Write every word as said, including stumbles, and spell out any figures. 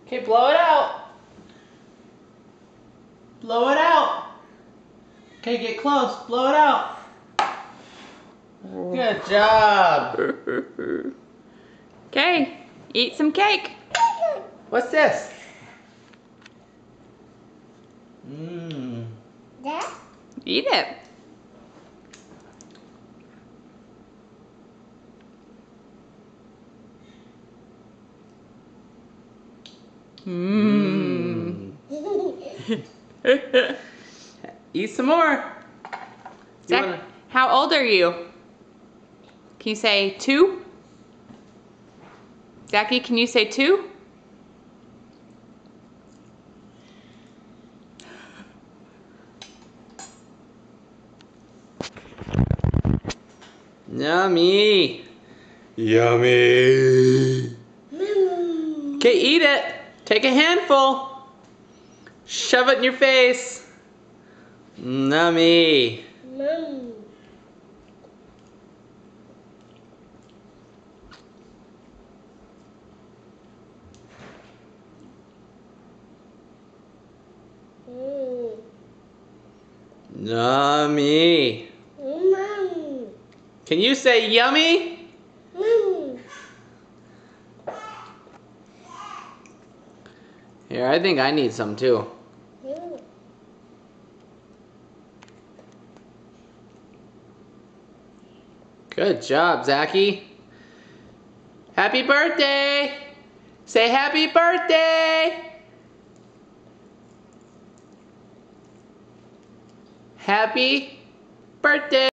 Okay, blow it out. Blow it out. Okay, get close. Blow it out. Good job. Okay, eat some cake. What's this? Mmm. Eat it. Mmm. Eat some more. Zach, wanna... how old are you? Can you say two? Zachy, can you say two? Yummy. Yummy. Okay, eat it. Take a handful. Shove it in your face. Yummy. Mom. Mm. Yummy. Mom. Can you say yummy? Mom. Here, I think I need some too. Mm. Good job, Zachy. Happy birthday! Say happy birthday! Happy birthday!